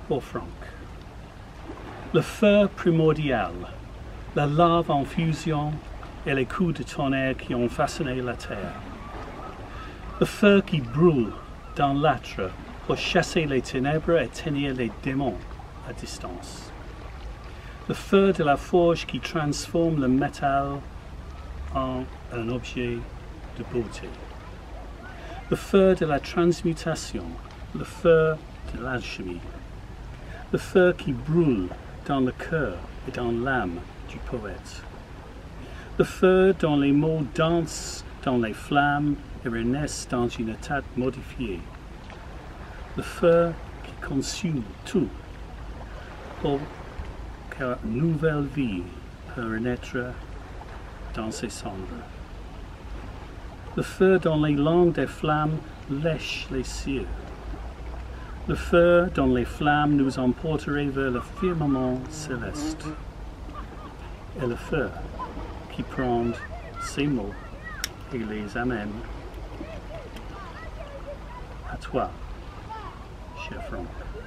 pour Franc. Le feu primordial, la lave en fusion et les coups de tonnerre qui ont façonné la terre. Le feu qui brûle dans l'âtre pour chasser les ténèbres et tenir les démons à distance. Le feu de la forge qui transforme le métal en un objet de beauté. Le feu de la transmutation, le feu de l'alchimie. Le feu qui brûle dans le cœur et dans l'âme du poète. Le feu dont les mots dansent dans les flammes et renaissent dans une état modifiée. Le feu qui consume tout pour qu'une nouvelle vie peut renaître dans ses cendres. Le feu dont les langues des flammes lèchent les cieux. Le feu dont les flammes nous emporteraient vers le firmament céleste. Et le feu qui prend ces mots et les amène à toi, cher Franc.